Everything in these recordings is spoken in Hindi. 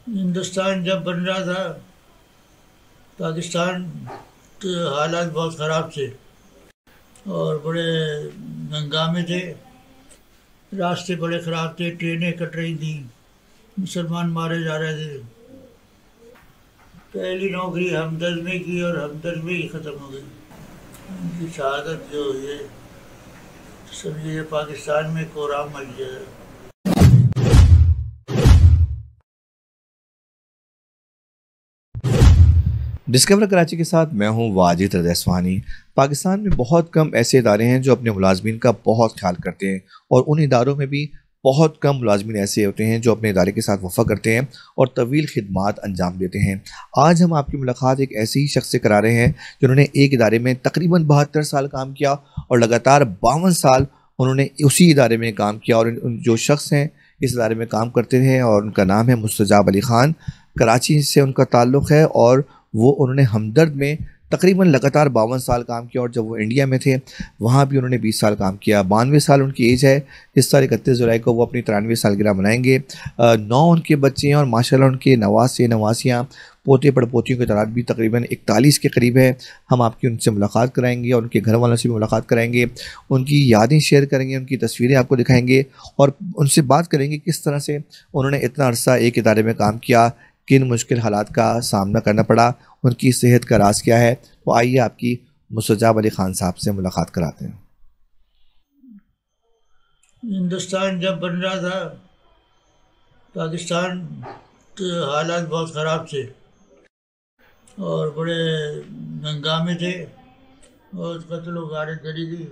हिंदुस्तान जब बन रहा था, पाकिस्तान के हालात बहुत ख़राब थे और बड़े हंगामे थे। रास्ते बड़े ख़राब थे, ट्रेनें कट रही थी, मुसलमान मारे जा रहे थे। पहली नौकरी हमदर्द में की और हमदर्द में ही ख़त्म हो गई। उनकी शहादत जो हुई है, समझिए पाकिस्तान में कोहराम मच गया। डिस्कवर कराची के साथ मैं हूं वाजिद रज़ा। पाकिस्तान में बहुत कम ऐसे इदारे हैं जो अपने मुलाजमीन का बहुत ख्याल करते हैं, और उन इदारों में भी बहुत कम मुलाजमीन ऐसे होते हैं जो अपने इदारे के साथ वफा करते हैं और तवील खिदमात अंजाम देते हैं। आज हम आपकी मुलाकात एक ऐसे ही शख्स से करा रहे हैं जिन्होंने एक इदारे में तकरीबन 72 साल काम किया और लगातार 52 साल उन्होंने उसी इदारे में काम किया। और जो शख्स हैं इस इदारे में काम करते हैं और उनका नाम है मुस्तजाब अली ख़ान। कराची से उनका ताल्लुक़ है और वो उन्होंने हमदर्द में तकरीबन लगातार 52 साल काम किया, और जब वो इंडिया में थे वहाँ भी उन्होंने 20 साल काम किया। 92 साल उनकी एज है। इस साल 31 जुलाई को वो अपनी 93वीं सालगिरह मनाएंगे। 9 उनके बच्चे हैं और माशाल्लाह उनके नवासे नवासियाँ पोते पड़पोतियों की तादाद भी तकरीबन 41 के करीब है। हम आपकी उनसे मुलाकात कराएंगे और उनके घर वालों से भी मुलाकात कराएंगे, उनकी यादें शेयर करेंगे, उनकी तस्वीरें आपको दिखाएंगे और उनसे बात करेंगे किस तरह से उन्होंने इतना अरसा एक इदारे में काम किया, किन मुश्किल हालात का सामना करना पड़ा, उनकी सेहत का राज क्या है। तो आइए आपकी मुस्तजाब अली ख़ान साहब से मुलाकात कराते हैं। हिंदुस्तान जब बन रहा था, पाकिस्तान के हालात बहुत ख़राब थे और बड़े हंगामे थे, बहुत कत्ल व गारत करी थी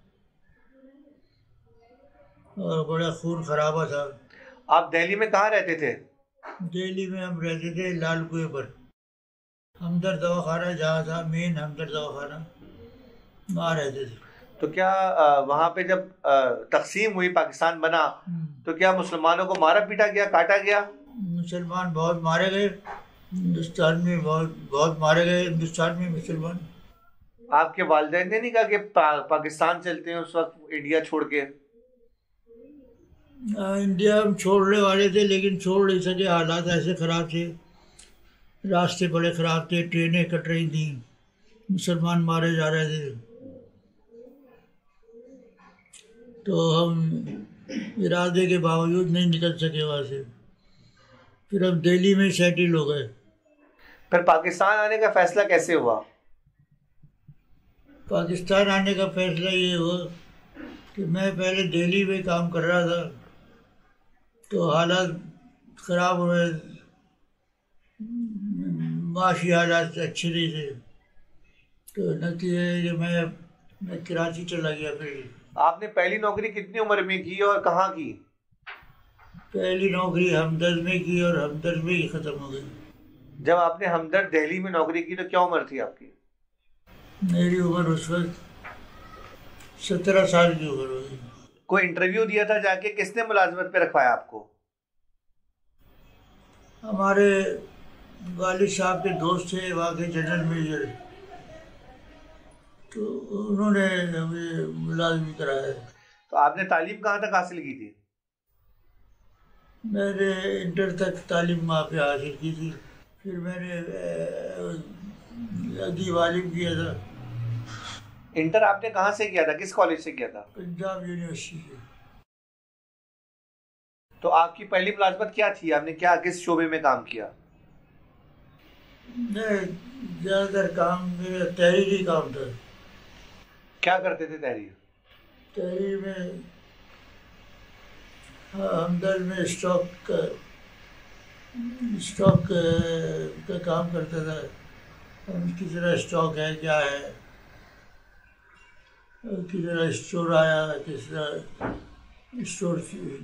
और बड़ा खून खराबा था। आप दिल्ली में कहाँ रहते थे? दिल्ली में हम रहते थे लाल कुएं पर। हमदर्द दवाखाना जहाँ था, मेन हमदर्द दवाखाना, वहाँ रहते थे। तो क्या वहाँ पे जब तकसीम हुई, पाकिस्तान बना, तो क्या मुसलमानों को मारा पीटा गया, काटा गया? मुसलमान बहुत मारे गए हिंदुस्तान में, बहुत बहुत मारे गए हिंदुस्तान में मुसलमान। आपके वालिदैन ने नहीं कहा कि पाकिस्तान चलते हैं उस वक्त इंडिया छोड़ के? इंडिया हम छोड़ने वाले थे लेकिन छोड़ नहीं सके, हालात ऐसे ख़राब थे, रास्ते बड़े ख़राब थे, ट्रेनें कट रही थी, मुसलमान मारे जा रहे थे। तो हम इरादे के बावजूद नहीं निकल सके वहाँ से। फिर हम दिल्ली में सेटल हो गए। फिर पाकिस्तान आने का फैसला कैसे हुआ? पाकिस्तान आने का फैसला ये हुआ कि मैं पहले दिल्ली में काम कर रहा था, तो हालात ख़राब हुए, माशी हालात अच्छे नहीं थे, तो नतीजे कि मैं कराची चला गया। फिर आपने पहली नौकरी कितनी उम्र में की और कहाँ की? पहली नौकरी हमदर्द में की और हमदर्द में ही ख़त्म हो गई। जब आपने हमदर्द दिल्ली में नौकरी की तो क्या उम्र थी आपकी? मेरी उम्र उस वक्त 17 साल की उम्र हुई। कोई इंटरव्यू दिया था जाके? किसने मुलाजमत पे रखवाया आपको? हमारे वालिद साहब के दोस्त थे वहाँ के जनरल मेजर, तो उन्होंने हमें मुलाजमी कराया। तो आपने तालीम कहाँ तक हासिल की थी? मैंने इंटर तक तालीम वहाँ पे हासिल की थी। फिर मैंने अदी वालिम किया था। इंटर आपने कहाँ से किया था, किस कॉलेज से किया था? पंजाब यूनिवर्सिटी से। तो आपकी पहली मुलाजमत क्या थी? आपने क्या, किस शोबे में काम किया? मैं ज़्यादातर काम मेरा तहरीरी काम था। क्या करते थे तहरीर? तहरीर में हमदर्द में स्टॉक का काम करता था। किस तरह स्टॉक है, क्या है, किस तरह स्टोर आया, किस तरह स्टोर।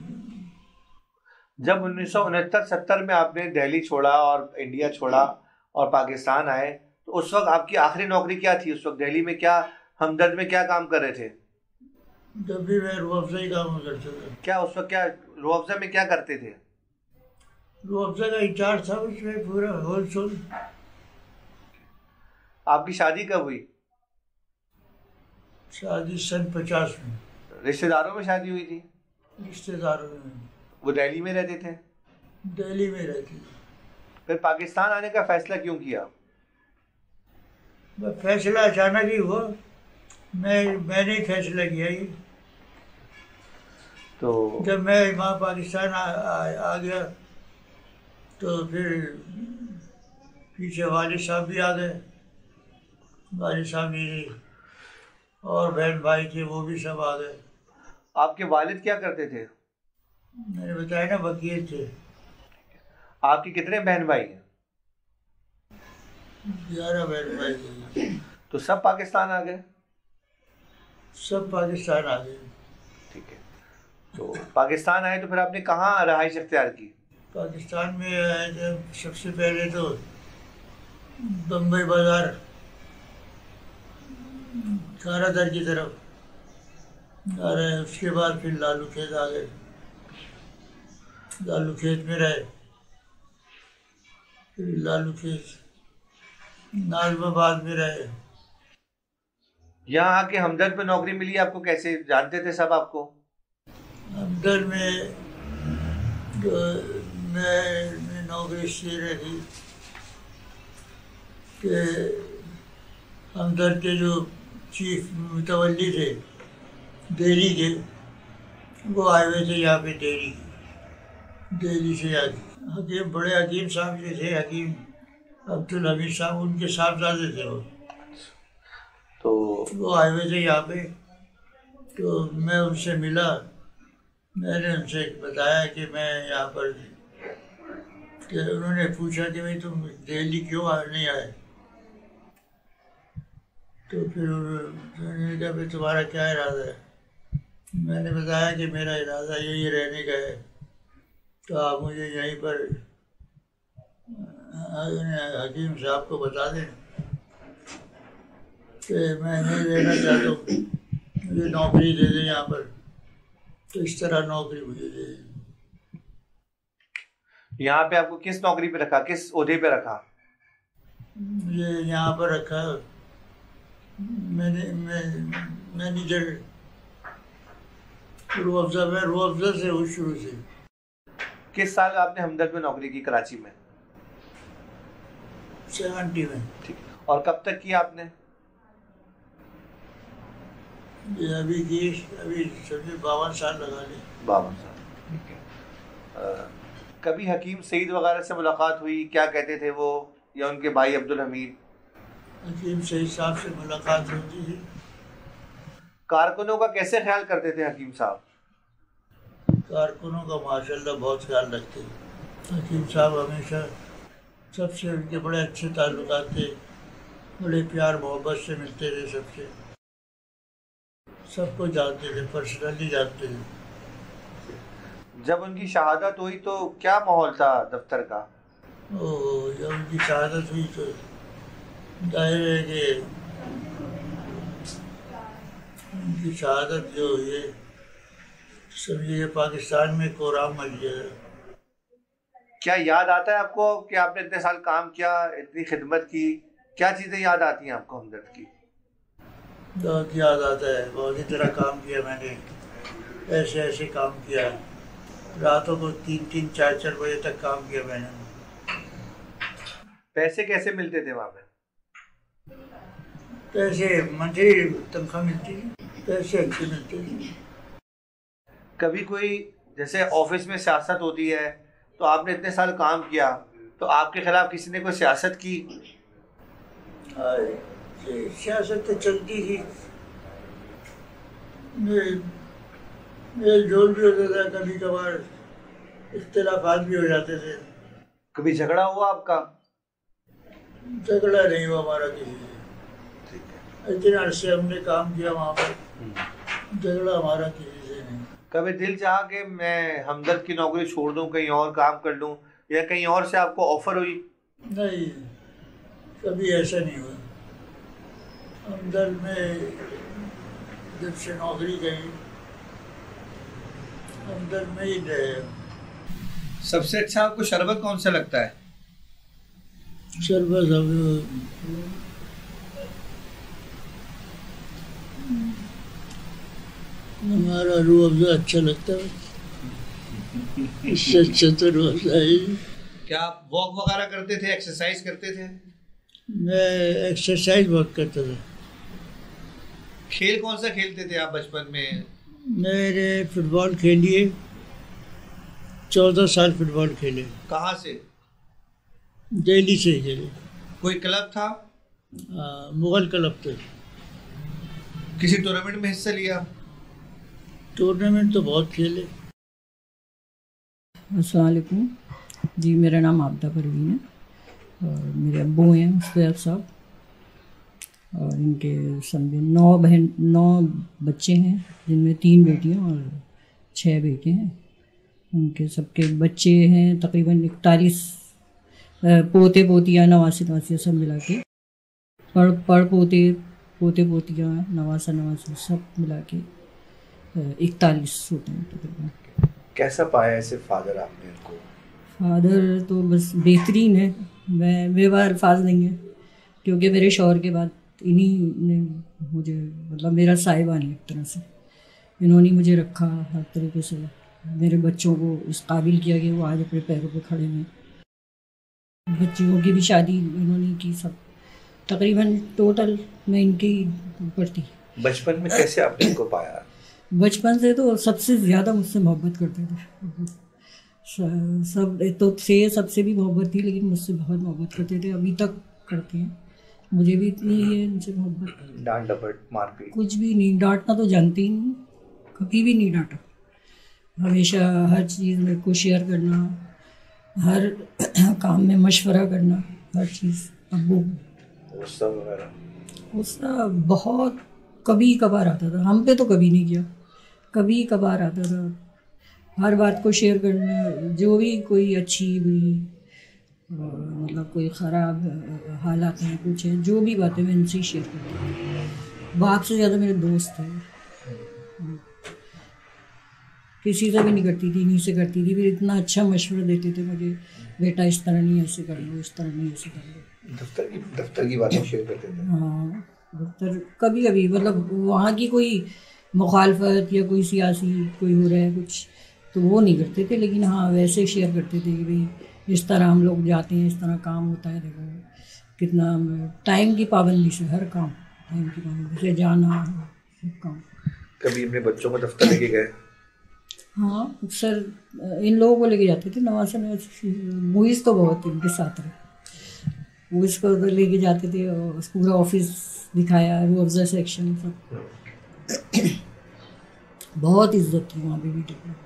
जब 1969-70 में आपने दिल्ली छोड़ा और इंडिया छोड़ा और पाकिस्तान आए, तो उस वक्त आपकी आखिरी नौकरी क्या थी? उस वक्त दिल्ली में क्या, हमदर्द में क्या काम कर रहे थे? जब भी मैं रूह अफ़ज़ा ही काम करता था। क्या उस वक्त, क्या रूह अफ़ज़ा में क्या करते थे? रूह अफ़ज़ा का इंचार्ज था उसमें, पूरा होलसेल। आपकी शादी कब हुई? शादी सन 50 में। रिश्तेदारों में शादी हुई थी? रिश्तेदारों में। वो दिल्ली में रहते थे? दिल्ली में रहती थी। फिर पाकिस्तान आने का फैसला क्यों किया? फैसला अचानक ही हुआ, मैंने ही फैसला किया ये। तो जब मैं वहाँ पाकिस्तान आ गया तो फिर पीछे वालिद साहब भी आ गए। वालिद साहब मेरे और बहन भाई थे, वो भी सब आ गए। आपके वालिद क्या करते थे? मैंने बताया ना, वकील थे। आपके कितने बहन भाई हैं? 11 बहन भाई थे। तो सब पाकिस्तान आ गए? सब पाकिस्तान आ गए। ठीक है। तो पाकिस्तान आए तो फिर आपने कहाँ रहाइश इख्तियार की? पाकिस्तान में आए जब सबसे पहले तो बम्बई बाजार, खारादर की तरफ आ रहे हैं। उसके बाद फिर लालू खेत आ गए, लालू खेत में रहे। फिर लालू खेत नाजमाबाद में रहे। यहाँ आके हमदर्द पे नौकरी मिली आपको? कैसे जानते थे सब आपको? हमदर्द में जो मैं नौकरी इसलिए रही कि हमदर्द के जो चीफ मुतवल्ली थे दिल्ली के, वो आए हुए थे यहाँ पे दिल्ली से आके। हकीम, बड़े हकीम साहब जो थे, हकीम अब्दुल हमीद साहब, उनके साहबजादे थे वो। तो वो आए हुए थे यहाँ पे, तो मैं उनसे मिला। मैंने उनसे बताया कि मैं यहाँ पर, कि उन्होंने पूछा कि भाई तुम दिल्ली क्यों नहीं आए? तो फिर उन्होंने कहा भाई तुम्हारा क्या इरादा है? मैंने बताया कि मेरा इरादा यही रहने का है, तो आप मुझे यहीं पर हकीम साहब को बता दें कि मैं नहीं रहना चाहता हूँ, मुझे नौकरी दे दें यहाँ पर। तो इस तरह नौकरी मुझे दे दें। यहाँ पे आपको किस नौकरी पे रखा, किस ओहदे पे रखा? मुझे यहाँ पर रखा मैनेजर रूह अफ़ज़ा में, रूह अफ़ज़ा से हुई शुरू से। किस साल आपने हमदर्द में नौकरी की कराची में? 70 में। ठीक। और कब तक की आपने? अभी समझे 52 साल लगा ले। 52 साल। ठीक है। कभी हकीम सईद वगैरह से मुलाकात हुई? क्या कहते थे वो, या उनके भाई अब्दुल हमीद? हकीम सईद साहब से मुलाकात होती थी। कारकुनों का कैसे ख्याल करते थे हकीम साहब? कारकुनों का माशाल्लाह बहुत ख्याल रखते थे हकीम साहब। हमेशा सबसे उनके बड़े अच्छे ताल्लुकात थे, बड़े प्यार मोहब्बत से मिलते थे सबसे, सबको जानते थे, पर्सनली जानते थे। जब उनकी शहादत हुई तो क्या माहौल था दफ्तर का? जब उनकी शहादत हुई तो जाहिर है कि उनकी शहादत जो हुई है, समझिए पाकिस्तान में कोहराम मच गया। क्या याद आता है आपको कि आपने इतने साल काम किया, इतनी खिदमत की? क्या चीज़ें याद आती हैं आपको हमदर्द की? बहुत याद आता है। बहुत ही तरह काम किया मैंने, ऐसे ऐसे काम किया। रातों को 3-3, 4-4 बजे तक काम किया मैंने। पैसे कैसे मिलते थे वहाँ पे? पैसे मंथली तनख्वाह मिलती थी, पैसे अच्छे मिलते थे। कभी कोई, जैसे ऑफिस में सियासत होती है, तो आपने इतने साल काम किया, तो आपके खिलाफ किसी ने कोई सियासत की? सियासत तो चलती थी, मेल जोल भी होता था, कभी कभार इख्तिलाफात भी हो जाते थे। कभी झगड़ा हुआ आपका? झगड़ा नहीं हुआ हमारा किसी से। इतने अरसे हमने काम किया वहाँ पर, झगड़ा हमारा किसी से नहीं। कभी दिल चाहा कि मैं हमदर्द की नौकरी छोड़ दूं, कहीं और काम कर लूं, या कहीं और से आपको ऑफर हुई? नहीं, कभी ऐसा नहीं हुआ। हमदर्द में जब से नौकरी गई, हमदर्द में ही रहे। सबसे अच्छा आपको शरबत कौन सा लगता है? शरबत हमारा रूह अफ़ज़ा अच्छा लगता है, इससे अच्छा तो रूह अफ़ज़ा ही। क्या आप वॉक वगैरह करते थे, एक्सरसाइज करते थे? मैं एक्सरसाइज बहुत करता था। खेल कौन सा खेलते थे आप बचपन में? मेरे फुटबॉल खेलिए, 14 साल फुटबॉल खेले। कहाँ से? दिल्ली से खेले। कोई क्लब था? मुगल क्लब थे। किसी टूर्नामेंट में हिस्सा लिया? टूर्नामेंट तो बहुत खेले। अस्सलाम वालेकुम जी, मेरा नाम आबदा परवीन है और मेरे अब्बू हैं मुस्तफ़ा साहब, और इनके समझे 9 बच्चे हैं, जिनमें 3 बेटियां और 6 बेटे हैं। उनके सबके बच्चे हैं तकरीबन 41 पोते पोतियाँ, नवासी सब मिला के, पड़ पोते पोतियाँ, नवासी सब मिला के 41 होते हैं तकरीबन। कैसा पाया ऐसे फादर आपने इनको? फादर तो बस बेहतरीन है। मेरे पास अल्फाज नहीं है, क्योंकि मेरे शौहर के बाद इन्हीं ने मुझे, मतलब मेरा साहिबान है एक तरह से। इन्होंने मुझे रखा हर तरीके से, मेरे बच्चों को इस काबिल किया कि वो आज अपने पैरों पे खड़े हैं। बच्चियों की भी शादी इन्होंने की, सब तकरीबन टोटल मैं इनकी ऊपर थी। बचपन में कैसे आपने इनको पाया? बचपन से तो सबसे ज़्यादा मुझसे मोहब्बत करते थे सब, तो से सबसे भी मोहब्बत थी, लेकिन मुझसे बहुत मोहब्बत करते थे, अभी तक करते हैं। मुझे भी इतनी है इनसे मोहब्बत। डांट डपट मारपीट कुछ भी नहीं, डांटना तो जानती ही नहीं, कभी भी नहीं डांटा। हमेशा हर चीज़ में को शेयर करना, हर काम में मशवरा करना, हर चीज़। अब्बू गुस्सा वगैरह? गुस्सा बहुत कभी कभार आता था, हम पे तो कभी नहीं किया, कभी कभार आता था। हर बात को शेयर करना, जो भी कोई अच्छी बुरी, मतलब कोई ख़राब हालात हैं, कुछ है, जो भी बातें मैं इनसे ही शेयर करती थी। बाप से ज़्यादा मेरे दोस्त हैं, किसी से भी नहीं करती थी, इन्हीं से करती थी। फिर इतना अच्छा मशवरा देते थे मुझे, बेटा इस तरह नहीं ऐसे कर लो, इस तरह नहीं ऐसे कर लो। दफ्तर की बातें शेयर करते थे? हाँ, दफ्तर कभी कभी, मतलब वहाँ की कोई मुखालफत या कोई सियासी कोई हो रहा है कुछ, तो वो नहीं करते थे, लेकिन हाँ वैसे शेयर करते थे कि भाई इस तरह हम लोग जाते हैं, इस तरह काम होता है, देखो कितना टाइम की पाबंदी से, हर काम टाइम की पाबंदी से, जाना सब काम। कभी अपने बच्चों को दफ्तर लेके गए? हाँ, अक्सर इन लोगों को लेके जाते थे, नवासा मूवीज़ तो बहुत इनके साथ रहे, मूवीज़ को उधर लेके जाते थे, और पूरा ऑफिस दिखाया, वो सेक्शन सब बहुत इज्जत थी वहाँ पे भी।